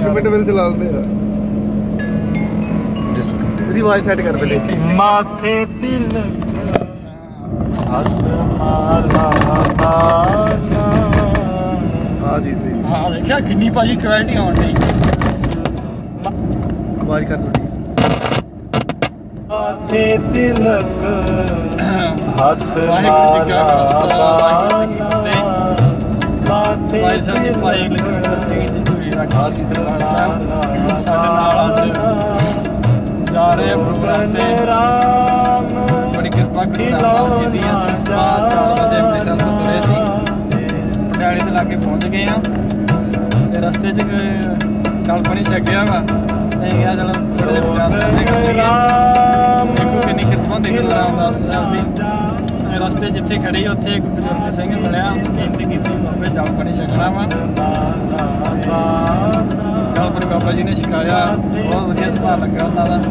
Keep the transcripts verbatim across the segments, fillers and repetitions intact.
Minute well चला लेंदे ਇਹਦੀ ਆਵਾਜ਼ ਸੈੱਟ ਕਰ ਪਹਿਲੇ माथे तिलक हाथ माला बाना हाँ जी सही हाँ देखा कितनी भाजी क्वालिटी आउन दी आवाज कर थोड़ी माथे तिलक हाथ वाहिगुरू जी का खालसा वाहिगुरू जी की माथे फतेह भाई ਸਾਹਿਬ ਜੀ ਭਾਈ ਲਖਵਿੰਦਰ ਸਿੰਘ ਜੀ ਧੂਰੀ ਦਾ ਖਾਲਸਾ ਦਰਬਾਰ ਸਾਹਿਬ ਸਾਡੇ ਨਾਲ ਅੱਜ ਜਾ ਰਹੇ ਪ੍ਰੋਗਰਾਮ ਤੇ ਬੜੀ ਕਿਰਪਾ ਕਰਾਂਗਾ ਜੀ ਦੀ ਅਸੀਂ ਸਵੇਰ ਚਾਰ ਵਜੇ ਅੰਮ੍ਰਿਤਸਰ ਤੋਂ ਤੁਰੇ ਸੀ ਪਟਿਆਲੇ ਦੇ ਲਾਗੇ ਪਹੁੰਚ ਗਏ ਆ ਤੇ ਰਸਤੇ 'ਚ ਚੱਲ ਪਾਣੀ ਛਕਿਆ ਵਾ ਅਸੀਂ ਕਿਹਾ ਚਲੋ ਥੋੜੇ ਜਿਹੇ ਵਿਚਾਰ ਸਾਂਝੇ ਕਰ ਲਈਏ ਦੇਖੋ ਕਿੰਨੀ ਕਿਰਪਾ ਹੁੰਦੀ ਗੁਰੂ ਰਾਮਦਾਸ ਸਾਹਿਬ ਦੀ ਰਸਤੇ ਜਿੱਥੇ ਖੜੀ ਉੱਥੇ ਇੱਕ ਬਜ਼ੁਰਗ ਸਿੰਘ ਮਿਲਿਆ ਬੇਨਤੀ ਕੀਤੀ ਬਾਬੇ ਜਲ ਪਾਣੀ ਛਕਣਾ ਵਾ ਜਲ ਪਾਣੀ ਬਾਬਾ ਜੀ ਨੇ ਛਕਾਇਆ ਬਹੁਤ ਵਧੀਆ ਸੁਭਾਅ ਲੱਗਾ ਉਹਨਾਂ ਦਾ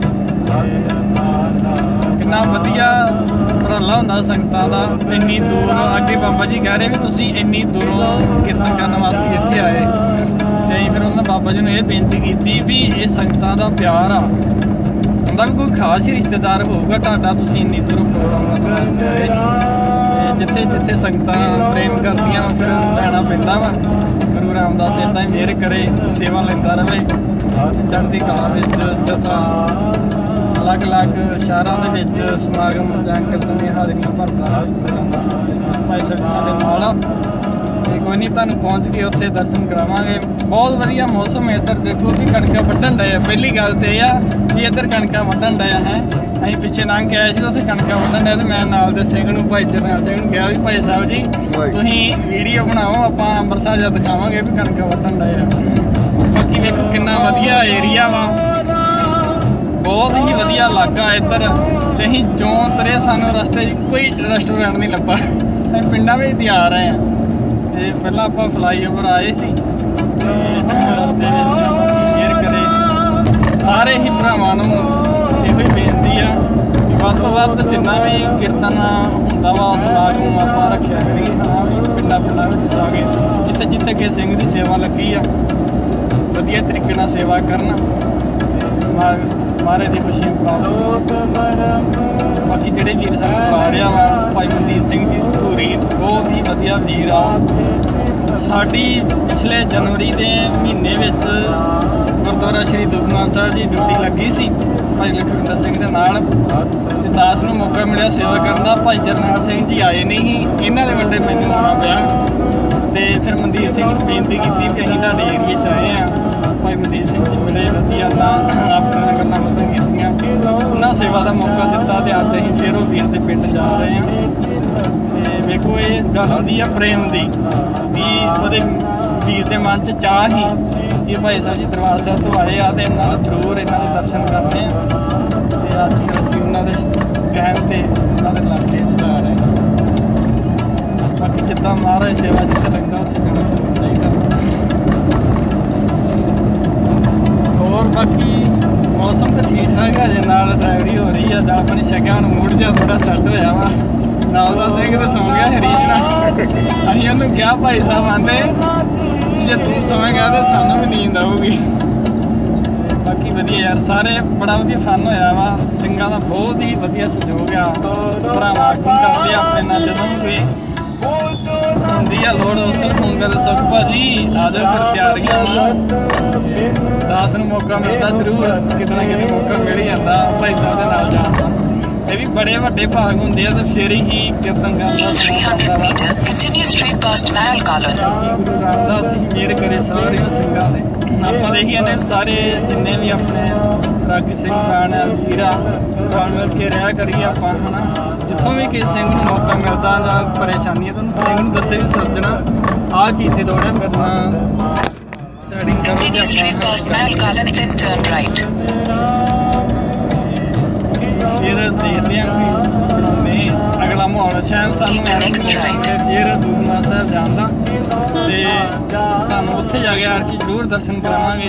ਕਿੰਨਾ ਵਧੀਆ ਉਪਰਾਲਾ ਹੁੰਦਾ ਸੰਗਤਾਂ ਦਾ ਇੰਨੀ ਦੂਰ ਅੱਗੇ ਬਾਬਾ ਜੀ ਕਹਿ ਰਹੇ ਵੀ ਤੁਸੀਂ ਇੰਨੀ ਦੂਰੋਂ ਕੀਰਤਨ ਕਰਨ ਵਾਸਤੇ ਇੱਥੇ ਆਏ ਤੇ ਅਸੀਂ ਫਿਰ ਉਹਨਾਂ ਬਾਬਾ ਜੀ ਨੂੰ ਇਹ ਬੇਨਤੀ ਕੀਤੀ ਵੀ ਇਹ ਸੰਗਤਾਂ ਦਾ ਪਿਆਰ ਆ ਹੁੰਦਾ ਵੀ ਕੋਈ ਖਾਸ ਹੀ ਰਿਸ਼ਤੇਦਾਰ ਹੋਊਗਾ ਤੁਹਾਡਾ ਤੁਸੀਂ ਇੰਨੀ ਦੂਰੋਂ ਪ੍ਰੋਗਰਾਮ ਕਰਨ ਵਾਸਤੇ ਆਏ ਜਿੱਥੇ ਜਿੱਥੇ ਸੰਗਤਾਂ ਪ੍ਰੇਮ ਕਰਦੀਆਂ ਫਿਰ ਜਾਣਾ ਪੈਂਦਾ ਵਾ ਗੁਰੂ ਰਾਮਦਾਸ ਏਦਾਂ ਹੀ ਮਿਹਰ ਕਰੇ ਸੇਵਾ ਲੈਂਦਾ ਰਹੇ ਚੜ੍ਹਦੀ ਕਲਾ ਵਿੱਚ ਜਥਾ ਅਲੱਗ ਅਲੱਗ ਸ਼ਹਿਰਾਂ ਦੇ ਵਿੱਚ ਸਮਾਗਮ ਜਾਂ ਕੀਰਤਨ ਦੀਆਂ ਹਾਜ਼ਰੀਆਂ ਭਰਦਾ ਭਾਈ ਸਾਹਿਬ ਸਾਡੇ ਨਾਲ ਤੇ ਕੋਈ ਨਹੀਂ ਤੁਹਾਨੂੰ ਪਹੁੰਚ ਕੇ ਉੱਥੇ ਦਰਸ਼ਨ ਕਰਾਵਾਂਗੇ ਬਹੁਤ ਵਧੀਆ ਮੌਸਮ ਹੈ ਇੱਧਰ ਦੇਖੋ ਵੀ ਕਣਕਾਂ ਵੱਢਣ ਡਏ ਆ ਪਹਿਲੀ ਗੱਲ ਤੇ ਇਹ ਆ ਵੀ ਇੱਧਰ ਕਣਕਾਂ ਵੱਢਣ ਡਏ ਆ ਹੈ ਅਸੀਂ ਪਿੱਛੇ ਲੰਘ ਕੇ ਆਏ ਸੀ ਤਾਂ ਉੱਥੇ ਕਣਕਾਂ ਵੱਢਣ ਡਏ ਤੇ ਮੈਂ ਨਾਲ ਦੇ ਸਿੰਘ ਨੂੰ ਭਾਈ ਜਰਨੈਲ ਸਿੰਘ ਨੂੰ ਕਿਹਾ ਵੀ ਭਾਈ ਸਾਹਿਬ ਜੀ ਤੁਸੀਂ ਵੀਡੀਓ ਬਣਾਓ ਆਪਾਂ ਅੰਮ੍ਰਿਤਸਰ ਜਾ ਦਿਖਾਵਾਂਗੇ ਵੀ ਕਣਕਾਂ ਵੱਢਣ ਡਏ ਆ ਬਾਕੀ ਵੇਖੋ ਕਿੰਨਾ ਵਧੀਆ ਏਰੀਆ ਵਾ ਬਹੁਤ ਹੀ ਵਧੀਆ ਇਲਾਕਾ ਇੱਧਰ ਤੇ ਅਸੀਂ ਜਿਉਂ ਤਰੇ ਸਾਨੂੰ ਰਸਤੇ 'ਚ ਕੋਈ ਰੈਸਟੋਰੈਂਟ ਨਹੀਂ ਲੱਭਾ ਅਸੀਂ ਪਿੰਡਾਂ ਵਿੱਚ ਦੀ ਆ ਰਹੇ ਹਾਂ ਤੇ ਪਹਿਲਾਂ ਆਪਾਂ ਫਲਾਈਓਵਰ ਆਏ ਸੀ ਤੇ ਰਸਤੇ ਵਿੱਚ ਮਿਹਰ ਕਰੇ ਸਾਰੇ ਹੀ ਭਰਾਵਾਂ ਨੂੰ ਇਹੋ ਹੀ ਬੇਨਤੀ ਆ ਕਿ ਵੱਧ ਤੋਂ ਵੱਧ ਜਿੰਨਾ ਵੀ ਕੀਰਤਨ ਹੁੰਦਾ ਵਾ ਸਮਾਗਮ ਆਪਾਂ ਰੱਖਿਆ ਕਰੀਏ ਹਾਂ ਵੀ ਪਿੰਡਾਂ ਪਿੰਡਾਂ ਵਿੱਚ ਜਾ ਕੇ ਜਿੱਥੇ ਜਿੱਥੇ ਕਿ ਸਿੰਘ ਦੀ ਸੇਵਾ ਲੱਗੀ ਆ ਵਧੀਆ ਤਰੀਕੇ ਨਾਲ ਸੇਵਾ ਕਰਨ ਮਹਾਰਾਜ ਦੀ ਖੁਸ਼ੀਆਂ ਪ੍ਰਾਪਤ ਬਾਕੀ ਜਿਹੜੇ ਵੀਰ ਸਾਨੂੰ ਬੁਲਾ ਰਿਹਾ ਵਾ ਭਾਈ ਮਨਦੀਪ ਸਿੰਘ ਜੀ ਧੂਰੀ ਬਹੁਤ ਹੀ ਵਧੀਆ ਵੀਰ ਆ ਸਾਡੀ ਪਿਛਲੇ ਜਨਵਰੀ ਦੇ ਮਹੀਨੇ ਵਿੱਚ ਗੁਰਦੁਆਰਾ ਸ਼੍ਰੀ ਦੁਖਨਿਵਾਰਨ ਸਾਹਿਬ ਜੀ ਡਿਊਟੀ ਲੱਗੀ ਸੀ ਭਾਈ ਲਖਵਿੰਦਰ ਸਿੰਘ ਦੇ ਨਾਲ ਤੇ ਦਾਸ ਨੂੰ ਮੌਕਾ ਮਿਲਿਆ ਸੇਵਾ ਕਰਨ ਦਾ ਭਾਈ ਜਰਨੈਲ ਸਿੰਘ ਜੀ ਆਏ ਨਹੀਂ ਸੀ ਇਹਨਾਂ ਦੇ ਵੱਡੇ ਮੈਨੂੰ ਆਉਣਾ ਪਿਆ ਤੇ ਫਿਰ ਮਨਦੀਪ ਸਿੰਘ ਨੂੰ ਬੇਨਤੀ ਕੀਤੀ ਕਿ ਅਸੀਂ ਤੁਹਾਡੇ ਏਰੀਏ 'ਚ ਆਏ ਹਾਂ ਭਾਈ ਮਨਦੀਪ ਸਿੰਘ ਜੀ ਮਿਲੇ ਵਧੀਆ ਨਾ ਆਪਣੇ ਨਾਲ ਗੱਲਾਂ ਬਾਤਾਂ ਕੀਤੀਆਂ ਉਹਨਾਂ ਸੇਵਾ ਦਾ ਮੌਕਾ ਦਿੱਤਾ ਤੇ ਅੱਜ ਅਸੀਂ ਫਿਰ ਉਹ ਵੀਰ ਦੇ ਪਿੰਡ ਜਾ ਰਹੇ ਹਾਂ ਤੇ ਵੇਖੋ ਇਹ ਗੱਲ ਹੁੰਦੀ ਆ ਪ੍ਰੇਮ ਦੀ ਵੀ ਉਹਦੇ ਵੀਰ ਦੇ ਮਨ 'ਚ ਚਾਹ ਹੀ ਇਹ ਭਾਈ ਸਾਹਿਬ ਜੀ ਦਰਬਾਰ ਸਾਹਿਬ ਤੋਂ ਆਏ ਆ ਤੇ ਇਹਨਾਂ ਨੂੰ ਜ਼ਰੂਰ ਇਹਨਾਂ ਦੇ ਦਰਸ਼ਨ ਕਰਨੇ ਆ ਤੇ ਅੱਜ ਫਿਰ ਅਸੀਂ ਉਹਨਾਂ ਦੇ ਕਹਿਣ ਤੇ ਉਹਨਾਂ ਦੇ ਇਲਾਕੇ 'ਚ ਜਾ ਰਹੇ ਹਾਂ ਬਾਕੀ ਜਿੱਦਾਂ ਮਹਾਰਾਜ ਸੇਵਾ ਜਿੱਥੇ ਲੱਗਦਾ ਉੱਥੇ ਜਾਣਾ ਚਾਹੀਦਾ ਹੋਰ ਬਾਕੀ ਮੌਸਮ ਤਾਂ ਠੀਕ ਠਾਕ ਹੈ ਜੇ ਨਾਲ ਡਰਾਈਵਰੀ ਹੋ ਰਹੀ ਆ ਜਾਂ ਆਪਣੀ ਛਕਿਆ ਹੁਣ ਮੂਡ ਜਿਹਾ ਥੋੜਾ ਸੈੱਟ ਹੋਇਆ ਵਾ ਨਾਲ ਦਾ ਸਿੰਘ ਤੇ ਸੌਂ ਗਿਆ ਹਰੀਜ ਨਾਲ ਅਸੀਂ ਉਹਨੂੰ ਕਿਹਾ ਭਾਈ ਸਾਹਿਬ ਆਂਦੇ ਜੇ ਤੂੰ ਸੌਂ ਗਿਆ ਤਾਂ ਸਾਨੂੰ ਵੀ ਨੀਂਦ ਆਊਗੀ ਬਾਕੀ ਵਧੀਆ ਯਾਰ ਸਾਰੇ ਬੜਾ ਵਧੀਆ ਫਨ ਹੋਇਆ ਵਾ ਸਿੰਘਾਂ ਦਾ ਬਹੁਤ ਹੀ ਵਧੀਆ ਸਹਿਯੋਗ ਆ ਭਰਾਵਾਂ ਆਗੂ ਕਰਦੇ ਆਪਣੇ ਨਾਲ ਜਦੋਂ ਵੀ ਹੁੰਦੀ ਆ ਲੋੜ ਉਸ ਨੂੰ ਫੋਨ ਕਰਦੇ ਸੁਖ ਭਾਜੀ ਆ ਜਾਓ ਫਿਰ ਤਿਆਰੀਆਂ ਦਾਸ ਨੂੰ ਮੌਕਾ ਮਿਲਦਾ ਜ਼ਰੂਰ ਕਿਤੇ ਨਾ ਕਿਤੇ ਮੌਕਾ ਮਿਲ ਹੀ ਜਾਂਦਾ ਭਾਈ ਸਾਹਿਬ ਦੇ ਨਾਲ ਜਾਣ ਦਾ ਇਹ ਵੀ ਬੜੇ ਵੱਡੇ ਭਾਗ ਹੁੰਦੇ ਆ ਤੇ ਫਿਰ ਹੀ ਕੀਰਤਨ ਕਰਨ ਦਾ ਸਮਾਂ ਆਉਂਦਾ ਵਾ ਗੁਰੂ ਰਾਮਦਾਸ ਜੀ ਮਿਹਰ ਕਰੇ ਸਾਰਿਆਂ ਸਿੰਘਾਂ ਦੇ ਆਪਾਂ ਦੇਖੀਏ ਨੇ ਸਾਰੇ ਜਿੰਨੇ ਵੀ ਆਪਣੇ ਰਾਗੀ ਸਿੰਘ ਭੈਣ ਆ ਵੀਰ ਆ ਰਲ ਮਿਲ ਕੇ ਰਿਹਾ ਕਰੀਏ ਆਪਾਂ ਹਨਾ ਜਿੱਥੋਂ ਵੀ ਕਿਸੇ ਸਿੰਘ ਨੂੰ ਮੌਕਾ ਮਿਲਦਾ ਜਾਂ ਪਰੇਸ਼ਾਨੀ ਹੈ ਤਾਂ ਉਹਨੂੰ ਸਿੰਘ ਨੂੰ ਦੱਸੇ ਵੀ ਸੱਜਣਾ ਆਹ ਚੀਜ਼ ਦੀ ਲੋੜ ਹੈ ਮੇਰੇ ਨਾਲ ਸੈਟਿੰਗ ਕਰੋ ਫਿਰ ਦੇਖਦੇ ਹਾਂ ਵੀ ਬਣਾਉਂਦੇ ਅਗਲਾ ਮਾਹੌਲ ਸ਼ਾਇਦ ਸਾਨੂੰ ਫਿਰ ਦੁਖਨਿਵਾਰਨ ਸਾਹਿਬ ਜਾਣ ਦਾ ਤੇ ਤੁਹਾਨੂੰ ਉੱਥੇ ਜਾ ਕੇ ਯਾਰ ਕੀ ਜ਼ਰੂਰ ਦਰਸ਼ਨ ਕਰਾਵਾਂਗੇ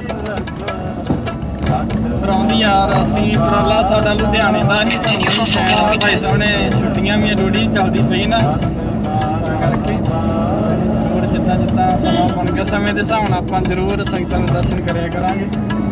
ਫਿਰ ਆਉਂਦੀ ਯਾਰ ਅਸੀਂ ਉਪਰਾਲਾ ਸਾਡਾ ਲੁਧਿਆਣੇ ਦਾ ਹੀ ਭਾਈ ਸਾਹਿਬ ਨੇ ਛੁੱਟੀਆਂ ਵੀ ਡਿਊਟੀ ਚੱਲਦੀ ਪਈ ਨਾ ਕਰਕੇ ਜ਼ਰੂਰ ਜਿੱਦਾਂ ਜਿੱਦਾਂ ਜਿੱਦਾਂ ਸਮਾਂ ਬਣ ਗਿਆ ਸਮੇਂ ਦੇ ਹਿਸਾਬ ਨਾਲ ਆਪਾਂ ਜ਼ਰੂਰ ਸੰਗਤਾਂ ਦੇ ਦਰਸ਼ਨ ਕਰਿਆ ਕਰਾਂਗੇ।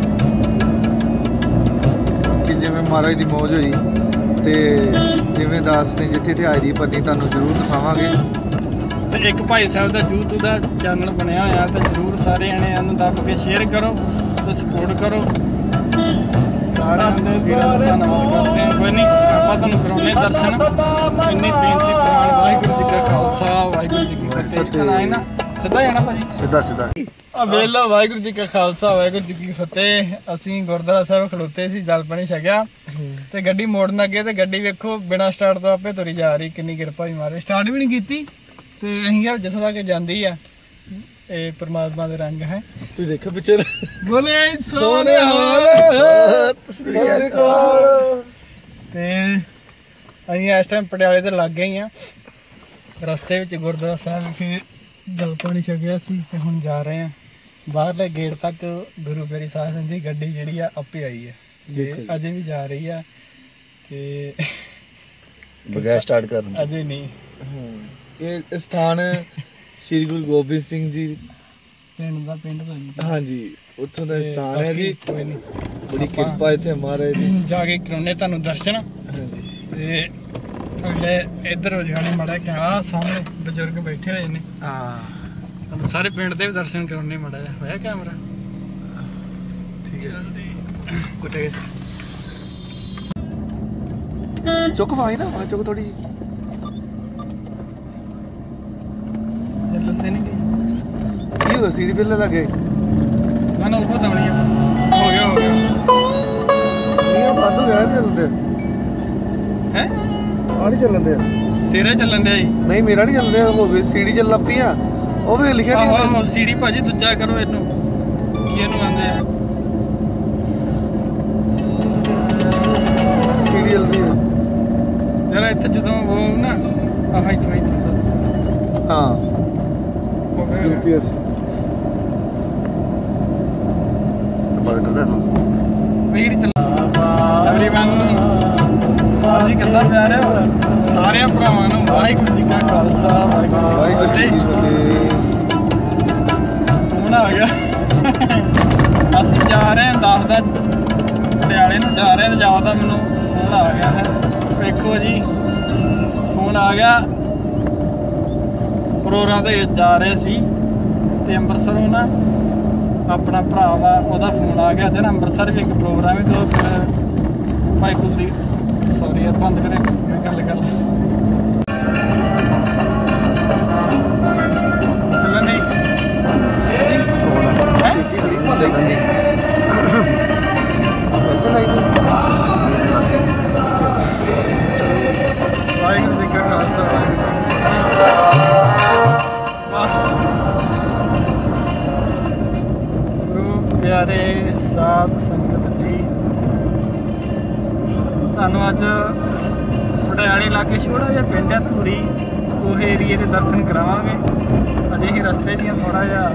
ਕਿ ਜਿਵੇਂ ਮਹਾਰਾਜ ਦੀ ਮੌਜ ਹੋਈ ਤੇ ਜਿਵੇਂ ਦਾਸ ਨੇ ਜਿੱਥੇ ਤੇ ਹਾਜ਼ਰੀ ਭਰਨੀ ਤੁਹਾਨੂੰ ਜ਼ਰੂਰ ਦਿਖਾਵਾਂਗੇ। ਤੇ ਇੱਕ ਭਾਈ ਸਾਹਿਬ ਦਾ YouTube ਦਾ ਚੈਨਲ ਬਣਿਆ ਹੋਇਆ ਤੇ ਜ਼ਰੂਰ ਸਾਰੇ ਜਣੇ ਇਹਨੂੰ ਦੱਬ ਕੇ ਸ਼ੇਅਰ ਕਰੋ ਤੇ ਸਪੋਰਟ ਕਰੋ। ਸਾਰਿਆਂ ਦੇ ਵੀਰਾਂ ਦਾ ਧੰਨਵਾਦ ਕਰਦੇ ਹਾਂ। ਕੋਈ ਨਹੀਂ ਆਪਾਂ ਤੁਹਾਨੂੰ ਕਰਾਉਣੇ ਦਰਸ਼ਨ। ਇੰਨੀ ਬੇਨਤੀ ਕਰਾਉਣ ਵਾਹਿਗੁਰੂ ਜੀ ਕਾ ਖਾਲਸਾ ਵਾਹਿਗੁਰੂ ਜੀ ਕੀ ਫਤਿਹ। ਆਏ ਨਾ ਸਿੱਧਾ ਜਾਣਾ ਭਾਜੀ ਸਿੱਧਾ ਸਿੱਧਾ ਆ ਵੇਲੋ ਵਾਹਿਗੁਰੂ ਜੀ ਕਾ ਖਾਲਸਾ ਵਾਹਿਗੁਰੂ ਜੀ ਕੀ ਫਤਿਹ। ਅਸੀਂ ਗੁਰਦੁਆਰਾ ਸਾਹਿਬ ਖਲੋਤੇ ਸੀ, ਜਲ ਪਾਣੀ ਛਕਿਆ ਤੇ ਗੱਡੀ ਮੋੜਨ ਅੱਗੇ ਤੇ ਗੱਡੀ ਵੇਖੋ ਬਿਨਾਂ ਸਟਾਰਟ ਤੋਂ ਆਪੇ ਤੁਰੀ ਜਾ ਰਹੀ। ਕਿੰਨੀ ਕਿਰਪਾ ਹੀ ਮਾਰੇ, ਸਟਾਰਟ ਵੀ ਨਹੀਂ ਕੀਤੀ ਤੇ ਅਸੀਂ ਕਿਹਾ ਜਿੱਥੋਂ ਤੱਕ ਜਾਂਦੀ ਆ ਇਹ ਪਰਮਾਤਮਾ ਦੇ ਰੰਗ ਹੈ। ਤੁਸੀਂ ਦੇਖੋ ਪਿੱਛੇ ਬੋਲੇ ਸੋਨੇ ਹਾਲ ਤੇ ਅਸੀਂ ਇਸ ਟਾਈਮ ਪਟਿਆਲੇ ਤੇ ਲੱਗ ਗਏ ਆ। ਰਸਤੇ ਵਿੱਚ ਗੁਰਦੁਆਰਾ ਸਾਹਿਬ ਫਿਰ ਜਲ ਪਾਣੀ ਛਕਿਆ ਸੀ ਤੇ ਹੁਣ ਜਾ ਰਹੇ ਆ ਬਾਹਰਲੇ ਗੇਟ ਤੱਕ। ਗੁਰੂ ਗਰੀ ਸਾਹਿਬ ਦੀ ਗੱਡੀ ਜਿਹੜੀ ਆ ਆਪੇ ਆਈ ਹੈ ਤੇ ਅਜੇ ਵੀ ਜਾ ਰਹੀ ਆ ਤੇ ਬਗੈਰ ਸਟਾਰਟ ਕਰਨ ਅਜੇ ਨਹੀਂ। ਇਹ ਸਥਾਨ ਸ਼੍ਰੀ ਗੁਰੂ ਗੋਬਿੰਦ ਸਿੰਘ ਜੀ ਪਿੰਡ ਦਾ ਪਿੰਡ ਦਾ ਜੀ। ਹਾਂਜੀ ਉੱਥੋਂ ਦਾ ਸਥਾਨ ਹੈ ਜੀ। ਕੋਈ ਨਹੀਂ ਬੜੀ ਕਿਰਪਾ ਇੱਥੇ ਮਹਾਰਾਜ ਦੀ। ਜਾ ਕੇ ਕਰਾਉਣੇ ਤੁਹਾਨੂੰ ਦਰਸ਼ਨ। ਹਾਂਜੀ ਤੇ ਅਗਲੇ ਇੱਧਰ ਹੋ ਜਾਣੇ ਮੜਾ ਕਿ ਆਹ ਸਾਹਮਣੇ ਬਜ਼ੁਰਗ ਬੈਠੇ ਹੋਏ ਨੇ। ਹਾਂ ਤੁਹਾਨੂੰ ਸਾਰੇ ਪਿੰਡ ਦੇ ਵੀ ਦਰਸ਼ਨ ਕਰਾਉਣੇ ਮੜਾ ਜਿਹਾ ਹੋਇਆ ਕੈਮਰਾ। ਠੀਕ ਹੈ ਕੁੱਟੇ ਚੁੱਕ ਵਾਈ ਨਾ ਵਾ ਚੁੱਕ ਥੋੜੀ ਇਹ ਲੱਸੇ ਨਹੀਂ ਗਈ ਕੀ ਹੋਇਆ ਸੀੜੀ ਪਹਿਲੇ ਲੱਗੇ ਮੈਂ ਨਾ ਉੱਪਰ ਦਵਣੀ ਹੋ ਗਿਆ ਹੋ ਗਿਆ ਇਹ ਬੰਦ ਹੋ ਗਿਆ ਨਹੀਂ ਚੱਲਦੇ ਹੈ ਆ ਨਹੀਂ ਚੱਲਦੇ ਤੇਰਾ ਚੱਲਣ ਡਿਆ ਜੀ। ਨਹੀਂ ਮੇਰਾ ਨਹੀਂ ਚੱਲ ਰਿਹਾ ਹੋਵੇ ਸੀੜੀ ਚੱਲ ਲੱਪੀ ਆ ਉਹ ਵੀ ਲਿਖਿਆ ਆਹੋ ਨਹੀਂ ਆਹੋ ਸੀੜੀ ਭਾਜੀ ਦੂਜਾ ਕਰੋ ਇਹਨੂੰ ਕੀ ਇਹਨੂੰ ਆਂਦੇ ਆ ਸੀੜੀ ਜਲਦੀ ਹੈ ਜਰਾ ਇੱਥੇ ਜਦੋਂ ਉਹ ਨਾ ਆਹ ਇੱਥੋਂ ਇੱਥੋਂ ਸੱਚ ਹਾਂ ਹੋ ਗਿਆ ਯੂਪੀਐਸ ਬਾਤ ਕਰਦਾ ਨਾ ਵੀਰ ਚੱਲ ਐਵਰੀਵਨ ਜੀ ਕਿੱਦਾਂ ਪਿਆਰਿਓ ਸਾਰਿਆਂ ਭਰਾਵਾਂ ਨੂੰ ਵਾਹਿਗੁਰੂ ਜੀ ਕਾ ਖਾਲਸਾ ਵਾਹਿਗੁਰੂ ਜੀ ਕੀ ਫਤਿਹ। ਹੁਣ ਆ ਗਿਆ ਅਸੀਂ ਜਾ ਰਹੇ ਹਾਂ ਦਸ ਦਾ ਪਟਿਆਲੇ ਨੂੰ ਜਾ ਰਹੇ ਹਾਂ ਤੇ ਜਾਦਾ ਮੈਨੂੰ ਫੋਨ ਆ ਗਿਆ ਹੈ। ਵੇਖੋ ਜੀ ਫੋਨ ਆ ਗਿਆ ਪ੍ਰੋਗਰਾਮ ਤੇ ਜਾ ਰਹੇ ਸੀ ਤੇ ਅੰਮ੍ਰਿਤਸਰੋਂ ਨਾ ਆਪਣਾ ਭਰਾ ਵਾ ਉਹਦਾ ਫੋਨ ਆ ਗਿਆ। ਜਿਹੜਾ ਅੰਮ੍ਰਿਤਸਰ ਵੀ ਇੱਕ ਪ੍ਰੋਗਰਾਮ ਹੈ ਤੇ ਉਹ ਭਾਈ ਕੁਲਦੀਪ ਸੌਰੀ ਯਾਰ ਬੰਦ ਕਰੇ ਮੈਂ ਗੱਲ ਕਰ ਚੱਲਣ ਨਹੀਂ ਵਾਹਿਗੁਰੂ ਜੀ ਕਾ ਖਾਲਸਾ ਗੁਰੂ ਪਿਆਰੇ ਸਾਧ ਸੰਗਤ ਜੀ ਤੁਹਾਨੂੰ ਅੱਜ ਪਟਿਆਲੇ ਇਲਾਕੇ ਛੋਟਾ ਜਿਹਾ ਪਿੰਡ ਹੈ ਧੂਰੀ ਉਹ ਏਰੀਏ ਦੇ ਦਰਸ਼ਨ ਕਰਾਵਾਂਗੇ। ਅਜੇ ਹੀ ਰਸਤੇ ਦੀਆਂ ਥੋੜਾ ਜਿਹਾ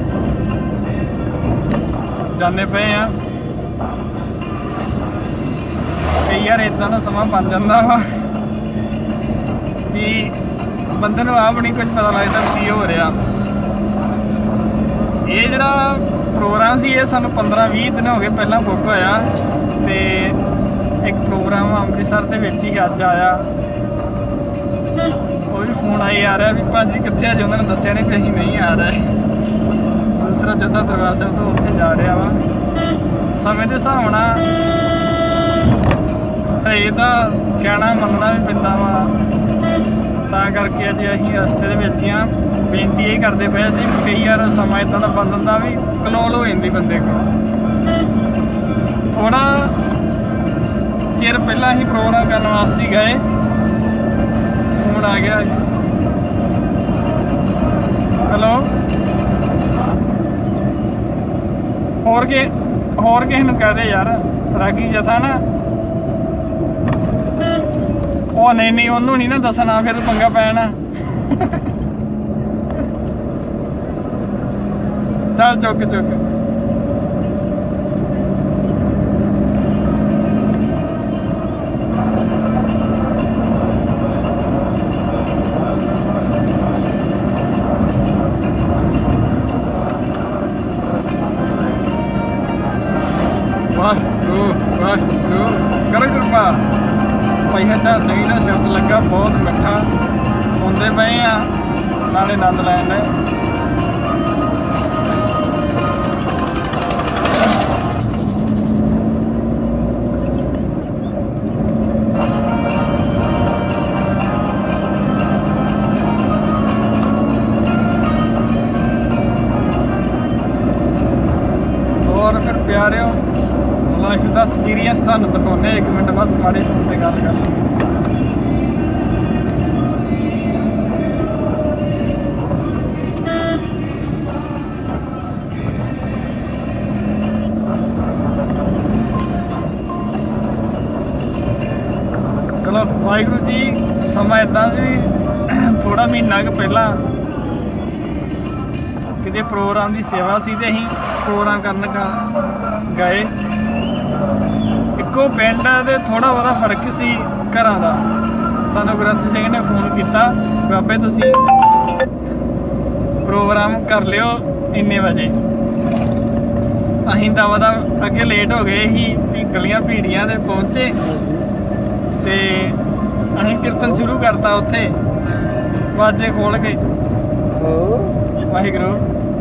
ਜਾਣੇ ਪਏ ਆ। ਕਈ ਯਾਰ ਇੱਦਾਂ ਦਾ ਸਮਾਂ ਬਣ ਜਾਂਦਾ ਵਾ ਕਿ ਬੰਦੇ ਨੂੰ ਆਪ ਨਹੀਂ ਕੁਝ ਪਤਾ ਲੱਗਦਾ ਕੀ ਹੋ ਰਿਹਾ। ਇਹ ਜਿਹੜਾ ਪ੍ਰੋਗਰਾਮ ਸੀ ਇਹ ਸਾਨੂੰ ਪੰਦਰਾਂ ਵੀਹ ਦਿਨ ਹੋ ਗਏ ਪਹਿਲਾਂ ਬੁੱਕ ਹੋਇਆ ਤੇ ਇੱਕ ਪ੍ਰੋਗਰਾਮ ਅੰਮ੍ਰਿਤਸਰ ਦੇ ਵਿੱਚ ਹੀ ਅੱਜ ਆਇਆ। ਉਹ ਵੀ ਫੋਨ ਆਈ ਆ ਰਿਹਾ ਵੀ ਭਾਜੀ ਕਿੱਥੇ ਅੱਜ ਉਹਨਾਂ ਨੇ ਦੱਸਿਆ ਨਹੀਂ ਵੀ ਅਸੀਂ ਨਹੀਂ ਆ ਰਹੇ। ਦੂਸਰਾ ਜਥਾ ਦਰਬਾਰ ਸਾਹਿਬ ਤੋਂ ਉੱਥੇ ਜਾ ਰਿਹਾ ਵਾ। ਸਮੇਂ ਦੇ ਹਿਸਾਬ ਨਾਲ ਇਹ ਤਾਂ ਕਹਿਣਾ ਮੰਨਣਾ ਵੀ ਪੈਂਦਾ ਵਾ ਤਾਂ ਕਰਕੇ ਅੱਜ ਅਸੀਂ ਰਸਤੇ ਦੇ ਵਿੱਚ ਹੀ ਆ। ਬੇਨਤੀ ਇਹ ਕਰਦੇ ਪਏ ਸੀ ਕਈ ਵਾਰ ਸਮਾਂ ਇੱਦਾਂ ਦਾ ਬਣ ਜਾਂਦਾ ਵੀ ਕਲੋਲ ਹੋ ਜਾਂਦੀ ਬੰਦੇ ਕੋਲ। ਥੋੜਾ ਚਿਰ ਪਹਿਲਾਂ ਹੀ ਪ੍ਰੋਗਰਾਮ ਕਰਨ ਵਾਸਤੇ ਗਏ ਫੋਨ ਆ ਗਿਆ। ਹੈਲੋ ਹੋਰ ਕੇ ਹੋਰ ਕਿਸੇ ਨੂੰ ਕਹਿ ਦੇ ਯਾਰ ਰਾਗੀ ਜਥਾ ਨਾ ਉਹ ਨਹੀਂ ਨਹੀਂ ਉਹਨੂੰ ਨਹੀਂ ਨਾ ਦੱਸਣਾ ਫਿਰ ਪੰਗਾ ਪੈਣਾ। ਚੱਲ ਚੁੱਕ ਚੁੱਕ बहुत मिठा सुनते पे आ नाले आनंद लैन रहे। और फिर प्यारे लाइफ का एक्सपीरियंस तुहानूं दिखाने एक मिनट बस माड़े फोन पर गल कर लूँगी। चलो वाहिगुरू जी समा इदा भी थोड़ा महीना क पहला किते प्रोग्राम की सेवा सी ते असीं प्रोग्राम करन का गए इक्को पिंड दे थोड़ा बहुता फर्क सी घरां दा। सानूं ग्रंथ सिंह ने फोन किया बाबे तुसीं प्रोग्राम कर लिओ इन्ने बजे। असीं दवा दा अगे लेट हो गए ही गलियां भीड़ियां ते पहुंचे ते असीं कीर्तन शुरू करता उत्थे वाजे खोल के वाहिगुरू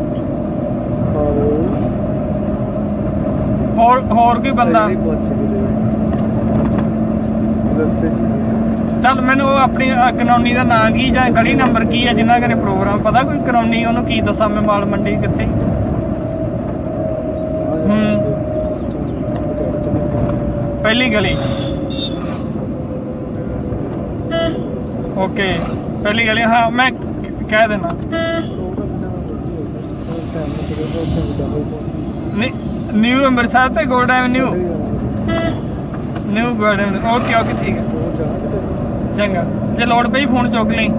होर होर कोई बंदा चल मैनू अपनी कनौनी का नाम की जां गली नंबर की है जिन्होंने कने प्रोग्राम पता कोई कनौनी उन्होंने की दसा मैं माल मंडी कित्थे पहली गली ओके पहली गली हाँ मैं कह देना न्यू अंमृतसर ते gold avenue new gold avenue okay okay ठीक है चंगा जे लोड़ पई फोन चुक ली।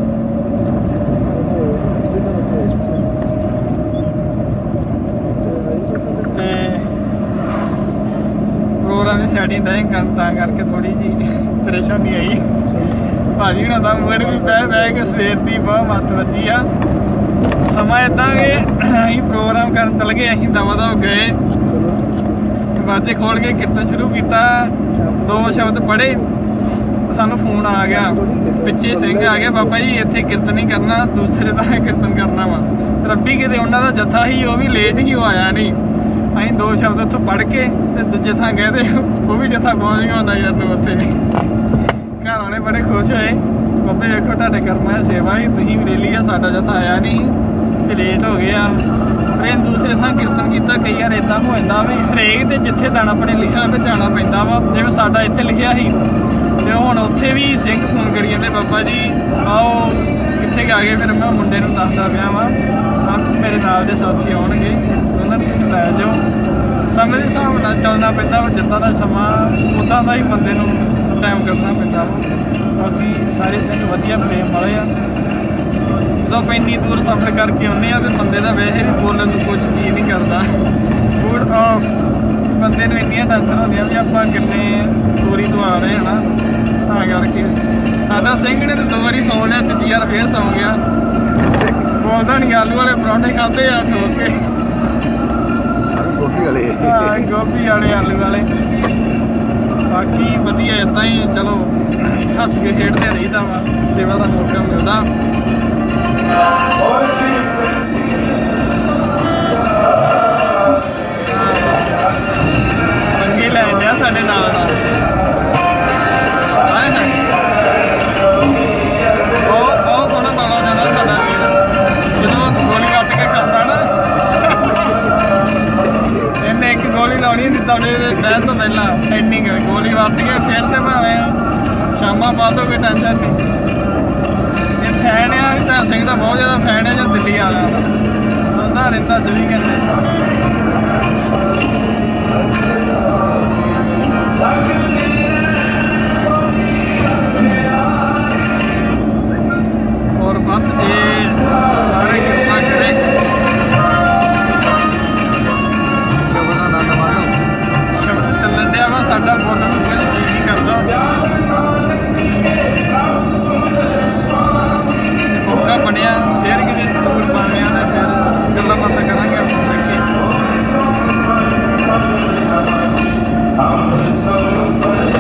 ते प्रोग्राम की सैटिंग टाइम कर करके थोड़ी जी परेशानी आई भाजी हुणां दा मूड भी बह बह के सवेर की बहुत मत वजी आ। समा इदा कि असीं प्रोग्राम करन चल गए असीं दवा दव गए वाजे खोल के कीर्तन शुरू किया दो शब्द पढ़े तो सानू फोन आ गया पिछे सिंह आ गया बाबा जी इत्थे कीर्तन नहीं करना दूसरे का कीर्तन करना वा रब्बी किते उन्हां दा जत्था ही वो भी लेट ही वो आया नहीं असीं दो शब्द उत्थों पढ़ के ते दूजे थां गए ते वो भी जत्था पहुँच गया होंदा यार नूं उत्थे घर वाले बड़े खुश होए बाबे वेखो तुहाडे कर्मां दी सेवा ही तुसीं भी ले ली आ साडा जत्था आया नहीं ते लेट हो गया फिर दूसरे थां कीर्तन किया कई बार इदा हो जाता भी हरेक तो जिथे दाना अपने लिखा पे जाना पैंदा वा जिवें साडा इत्थे लिखिया सी ते हुण उत्थे भी सिंह फोन करी जांदे बाबा जी आओ कित्थे आ गए फिर मैं मुंडे नूं दसदा पिया वां मेरे नाल दे साथी आउणगे उन्हां नूं लै जाओ समय के हिसाब नाल चलना पैंदा वा जिद्दां दा समां उदां दा ही बंदे नूं टाइम कड्ढना पैंदा वा बाकी सारे सिंह वधिया प्रेम वाले आ जो इन्नी दूर सफर करके आने तो बंदे का वैसे भी बोलने को कुछ चीज़ नहीं करता गुड बंदे ने इन्नियां टेंशन होंदियां भी आप किन्ने दूरी तो आ रहे हैं ना तां करके साडा सिंह ने तो दो बारी सौ लिया तीजी बार फिर सौ गया बोलता नहीं आलू वाले परौंठे खाते आ ठोक के गोभी वाले हाँ गोभी वाले आलू वाले बाकी वधिया इदा ही चलो हस के खेडते रहीदा वा सेवा का मौका मिलता पंगे लैंदे आ साडे नाल नाल बहुत बहुत सोहना बाबा जाना साडा जो गोली कट के खाता ना इन्हें एक गोली लानी सी तुहाडे बहन तो पहला इन्नी गोली वरत के फिर तो भावें शामां बाद हो कोई टेंशन नहीं फैन है धन सिंह का बहुत ज़्यादा फैन है जो दिल्ली वाला सुनता रहता चौबी घंटे और बस जे सारे कृपा करे शब्द आनंद मानो शब्द चलन दिया वा साडा बोलने को कुछ जी नहीं करता मौका बनया फिर किसी टूर पाने फिर गल्लां बातां करांगे अपन बैठे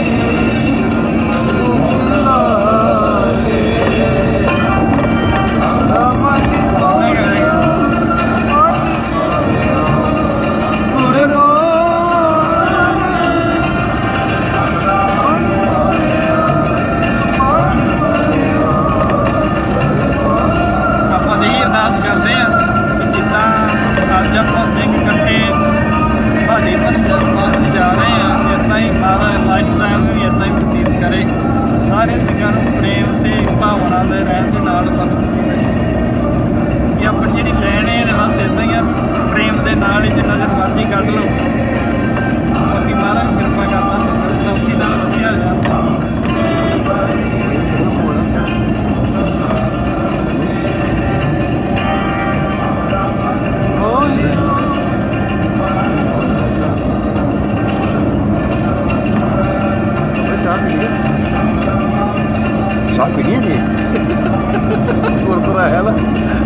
ਪੀੜੀਆਂ ਜੀ ਗੁਰਪੁਰ ਆਇਆ ਲਾ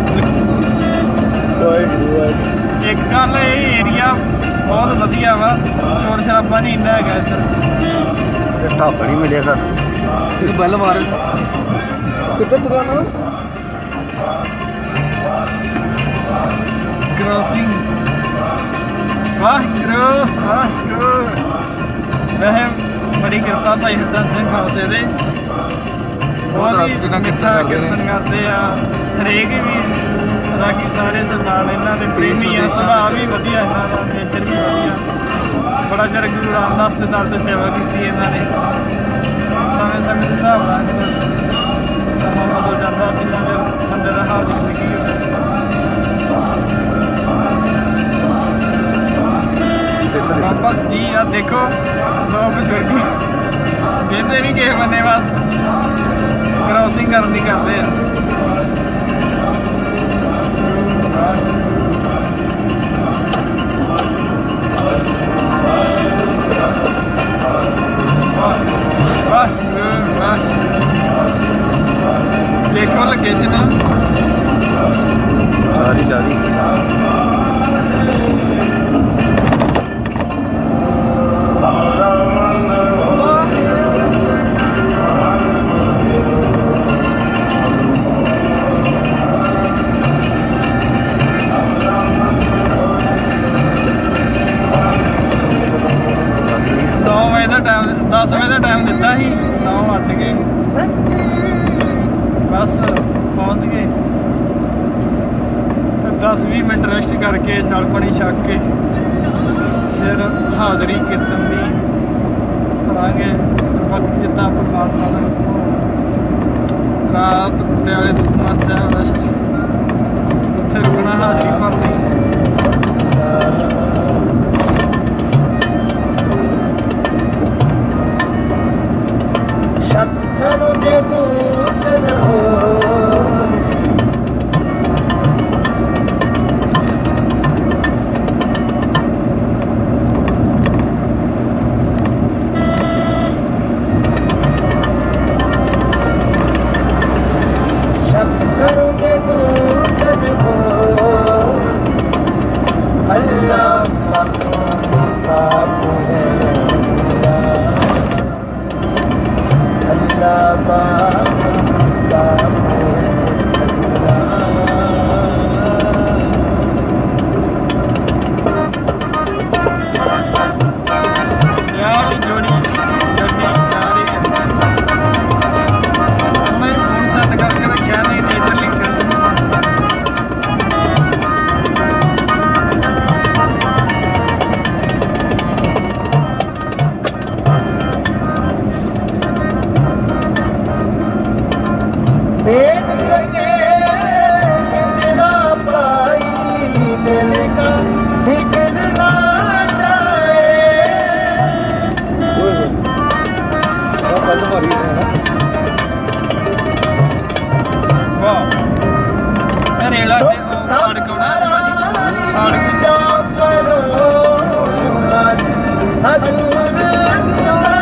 ਵਾਹਿਗੁਰੂ ਵਾਹਿਗੁਰੂ। ਇੱਕ ਗੱਲ ਇਹ ਏਰੀਆ ਬਹੁਤ ਵਧੀਆ ਵਾ, ਸ਼ੋਰ ਸ਼ਰਾਬਾ ਨਹੀਂ ਇੰਨਾ ਹੈਗਾ ਇੱਧਰ। ਤੇ ਢਾਬਾ ਨਹੀਂ ਮਿਲਿਆ ਸਾਨੂੰ। ਤੈਨੂੰ ਬੈਲ ਮਾਰ ਕਿੱਧਰ ਤੁਰਿਆ ਨਾ ਕ੍ਰੋਸਿੰਗ ਵਾਹਿਗੁਰੂ ਵਾਹਿਗੁਰੂ। ਵੈਸੇ ਬੜੀ ਕਿਰਪਾ ਭਾਈ ਹਰਜਨ ਸਿੰਘ ਖਾਲਸੇ ਦੇ, ਬਹੁਤ ਹੀ ਜਿੰਨਾ ਮਿੱਠਾ ਕੀਰਤਨ ਕਰਦੇ ਨੇ। ਕੀਰਤਨ ਕਰਦੇ ਆ ਹਰੇਕ ਵੀ। ਬਾਕੀ ਸਾਰੇ ਸਰਦਾਰ ਇਹਨਾਂ ਦੇ ਪ੍ਰੇਮੀ ਆ, ਸੁਭਾਅ ਵੀ ਵਧੀਆ ਇਹਨਾਂ ਦਾ, ਨੇਚਰ ਵੀ ਵਧੀਆ। ਬੜਾ ਚਿਰ ਗੁਰੂ ਰਾਮਦਾਸ ਦੇ ਦਰ ਤੇ ਸੇਵਾ ਕੀਤੀ ਇਹਨਾਂ ਨੇ। ਸਮੇਂ ਸਮੇਂ ਦੇ ਹਿਸਾਬ ਨਾਲ ਸਮਾਂ ਬਦਲ ਜਾਂਦਾ, ਜਿੰਨਾ ਚਿਰ ਬੰਦੇ ਦਾ ਹਾਲ ਜ਼ਿੰਦਗੀ ਬਾਬਾ ਜੀ ਆ ਦੇਖੋ ਦੋ ਬਜ਼ੁਰਗ ਕਹਿੰਦੇ ਨਹੀਂ ਕਿਸੇ ਬੰਨੇ ਬਸ ਕ੍ਰਾਸਿੰਗ ਕਰਨ ਦੀ ਕਰਦੇ ਆ। ਵਾਹ ਵਾਹ ਦੇਖੋ ਲੋਕੇਸ਼ਨ ਸਾਰੀ ਸਾਰੀ ਦਸ ਵਜੇ ਦਾ ਟਾਈਮ ਦਿੱਤਾ ਸੀ, ਨੌ ਵੱਜ ਗਏ ਬਸ ਪਹੁੰਚ ਗਏ। ਦਸ ਵੀਹ ਮਿੰਟ ਰੈਸਟ ਕਰਕੇ ਜਲ ਪਾਣੀ ਛਕ ਕੇ ਫਿਰ ਹਾਜ਼ਰੀ ਕੀਰਤਨ ਦੀ ਕਰਾਂਗੇ। ਬਾਕੀ ਜਿੱਦਾਂ ਪਰਮਾਤਮਾ ਦਾ ਹੁਕਮ। ਰਾਤ ਪਟਿਆਲੇ ਦੁਖਨਾ ਸਾਹਿਬ ਰੈਸਟ, ਉੱਥੇ ਰੁਕਣਾ, ਹਾਜ਼ਰੀ ਭਰਨੀ।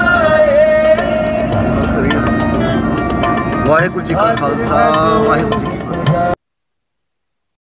ਵਾਹਿਗੁਰੂ ਜੀ ਕਾ ਖਾਲਸਾ ਵਾਹਿਗੁਰੂ ਜੀ